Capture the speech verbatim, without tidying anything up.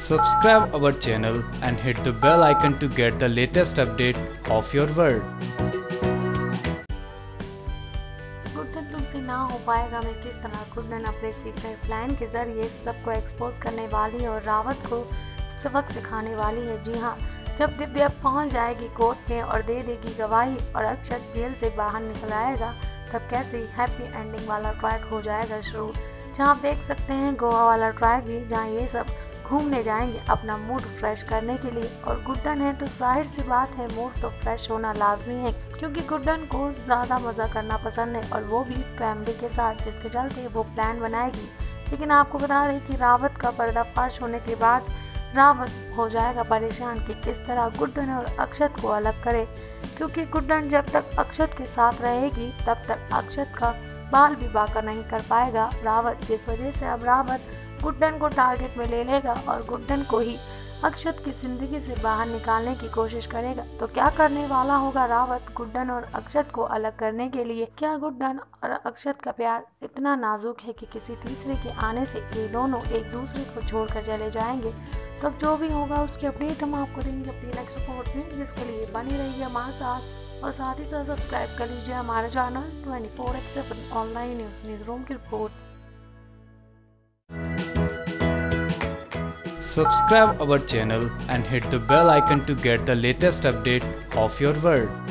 Subscribe our channel and hit the bell icon to get the latest update of your world. Guddan तुमसे ना हो पाएगा मैं किस तरह। गुड्डन अपने सीक्रेट प्लान के जरिए सबको एक्सपोज करने वाली है और रावत को सबक सिखाने वाली है। जी हाँ, जब दिव्या पहुंच जाएगी कोर्ट में और दे देगी गवाही और अक्षत जेल से बाहर निकल आएगा, तब कैसे हैप्पी एंडिंग वाला ट्रैक हो जाएगा शुरू, जहाँ आप देख सकते हैं गोवा वाला ट्रैक भी, जहाँ ये सब घूमने जाएंगे अपना मूड फ्रेश करने के लिए। और गुड्डन है तो जाहिर सी बात है मूड तो फ्रेश होना लाजमी है, क्योंकि गुड्डन को ज़्यादा मज़ा करना पसंद है और वो भी फैमिली के साथ, जिसके चलते वो प्लान बनाएगी। लेकिन आपको बता दें कि रावत का पर्दाफाश होने के बाद रावत हो जाएगा परेशान कि किस तरह गुड्डन और अक्षत को अलग करे, क्योंकि गुड्डन जब तक अक्षत के साथ रहेगी तब तक अक्षत का बाल भी बाका नहीं कर पाएगा रावत, जिस वजह से अब रावत गुड्डन को टारगेट में ले लेगा और गुड्डन को ही अक्षत की जिंदगी से बाहर निकालने की कोशिश करेगा। तो क्या करने वाला होगा रावत गुड्डन और अक्षत को अलग करने के लिए? क्या गुड्डन और अक्षत का प्यार इतना नाजुक है कि किसी तीसरे के आने से ये दोनों एक दूसरे को छोड़कर चले जाएंगे? तो जो भी होगा उसकी अपडेट हम आपको देंगे अपनी नेक्स्ट रिपोर्ट में, जिसके लिए बनी रहिए हमारे साथ और साथ ही साथ सब्सक्राइब कर लीजिए हमारे channel twenty four X seven online news news room की रिपोर्ट। Subscribe our channel and hit the bell icon to get the latest update of your world.